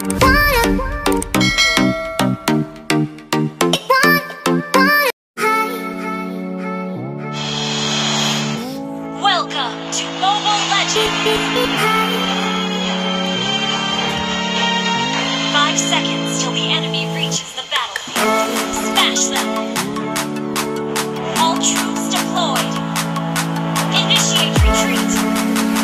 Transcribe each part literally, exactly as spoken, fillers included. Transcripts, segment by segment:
Welcome to Mobile Legends! Five seconds till the enemy reaches the battlefield. Smash them! All troops deployed! Initiate retreat!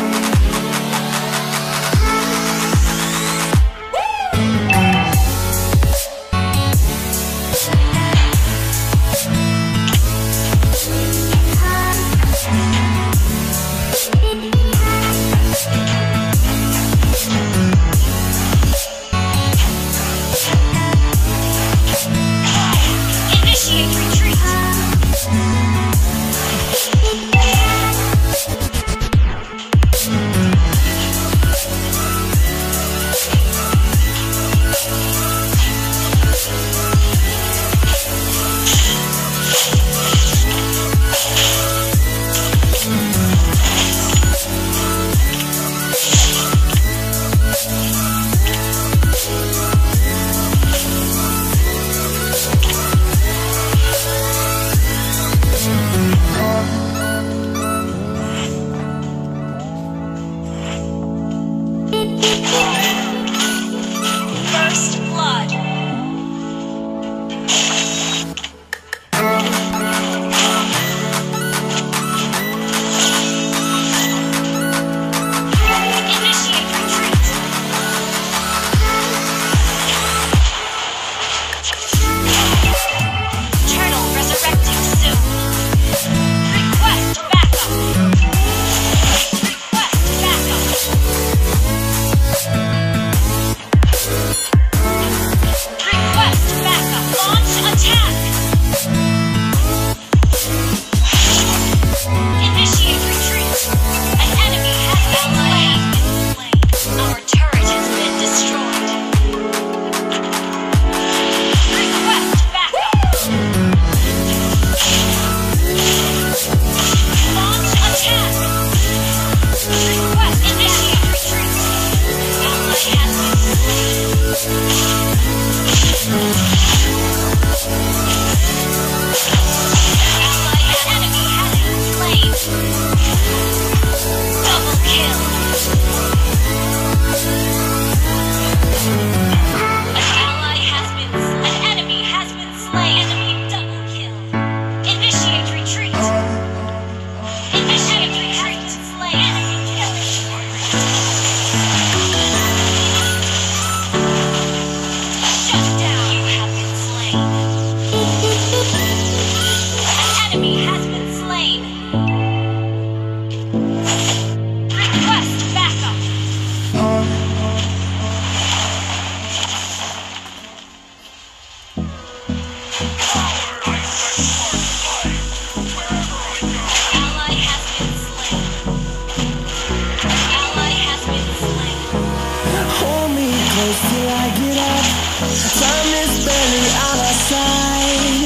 Till I get up, time is barely on our side.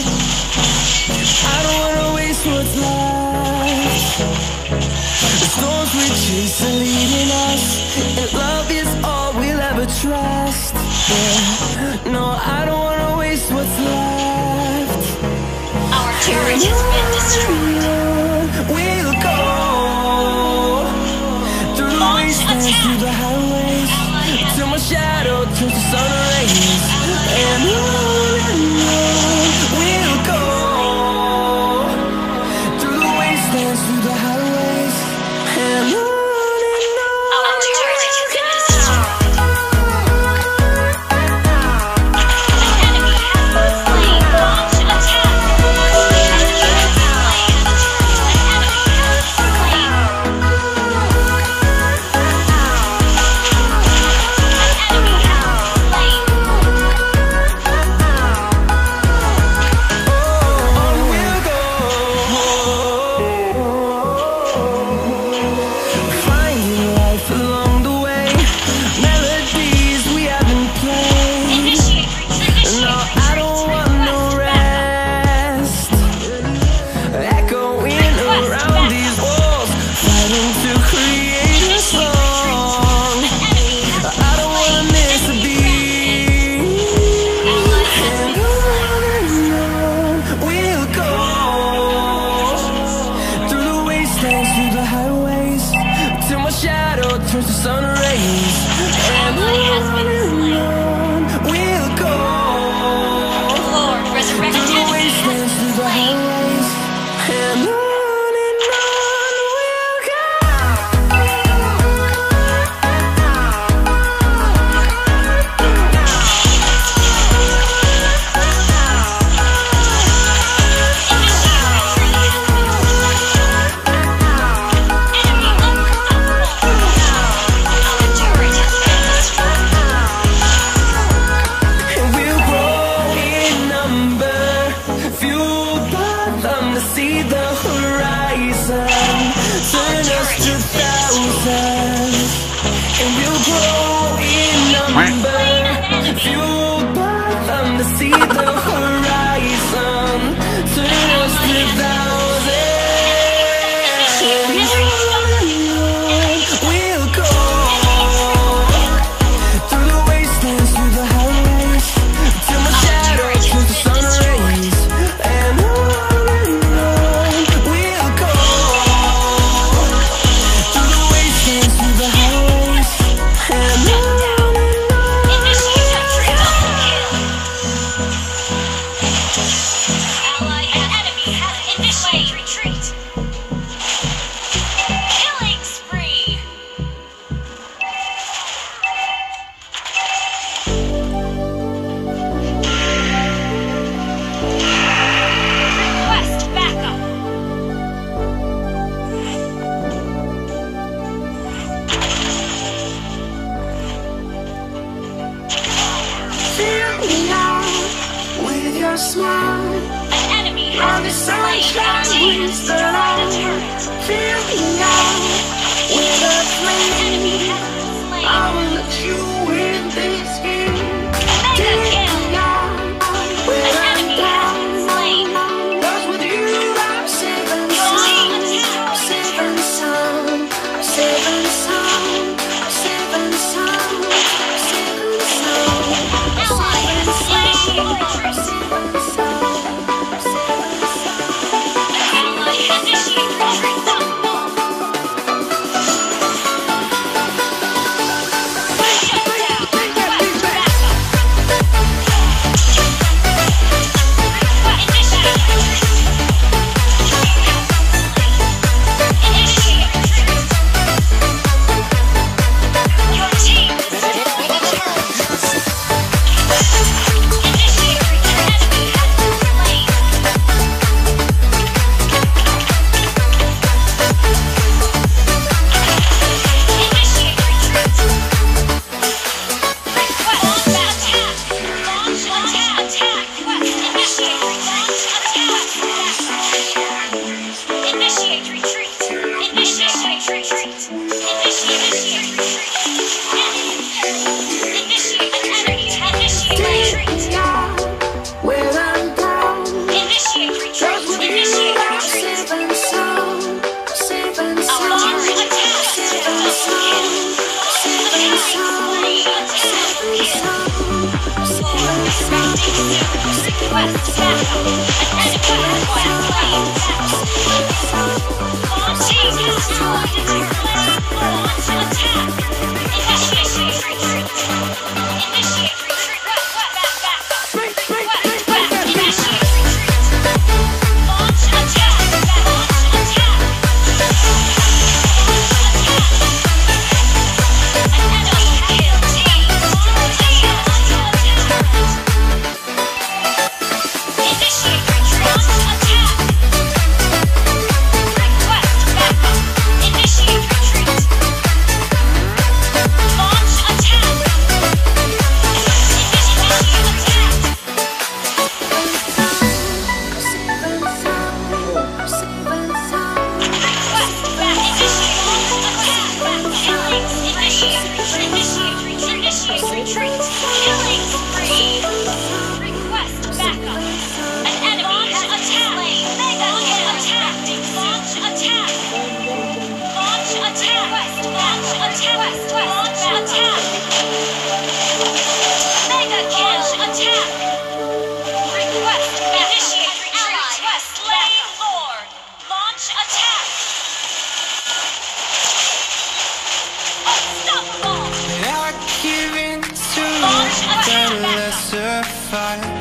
I don't wanna waste what's left. The storms we chase are leading us, and love is all we'll ever trust. Yeah. No, I don't wanna waste what's left. Our turret has been destroyed. We'll go through the wastelands, through the highways, till my shadow turns to sun rays. And on and on we'll go through the wastelands, through the highways, and on. An enemy has been slain. has been slain. We'll go Lord, resurrect through the enemy has wastelands, been through the slain. highways, and on and on we'll go. And we'll grow in number, fueled by them to see the horizon, turn us to thousands. And we'll grow in number, fueled by them to see the horizon, turn us to thousands. We'll go through the wastelands, through the highways, till my shadow turns to sun rays, and on and on we'll go through the wastelands, through the highways, and on and on. Initiate entry double kill. Ally and enemy has initiated retreat. Killing spree. Request backup. Fill me out with your smile, An enemy all has the been slain. sunshine Team wins the destroyed a light. turret. Fill me out with a flame. Enemy has been I slain. will let you win this game. Mega Take kill. me out when An I'm enemy has down. been slain. 'Cause with you I'm safe and Your team sound, destroyed a safe and turret. sound, safe and sound, safe and sound, safe and sound. Ally has slain Lord. Ally has initiated retreat. Double kill. Shut down. Request backup. Request initiate retreat. Initiate retreat. Your team is destroyed a turret. Initiate retreat. Enemy has been slain. Initiate retreat. Request attack. Launch attack. Attack. Request initiate retreat. Attack. Initiate retreat. Initiate retreat. Initiate retreat. Initiate an enemy. Initiate retreat. When I'm down, Initiate retreat. 'cause with you Initiate I'm retreat. safe and sound, safe and Launch sound, attack. safe and sound, safe and sound, safe and sound, safe and sound. Request backup. An enemy has been slain. Launch team destroyed a turret. Launch attack. Initiate retreat. Initiate retreat. Back, back, back, back. Request back. Initiate retreat. Launch attack. Launch attack. Attack. An enemy kill team destroyed a turret. Initiate retreat. Launch attack. Request backup. Initiate retreat. Launch attack. Initiate attack. Request back. Initiate attack. Killings. Initiate retreat. Initiate retreat. Initiate retreat. Killing spree. Request backup. An enemy has been slain. Mega attack. Launch attack. Launch attack. Launch attack. Launch attack. Mega kill. Launch attack. Request initiate retreat. Request slain Lord. Launch attack. Unstoppable. I give in fight.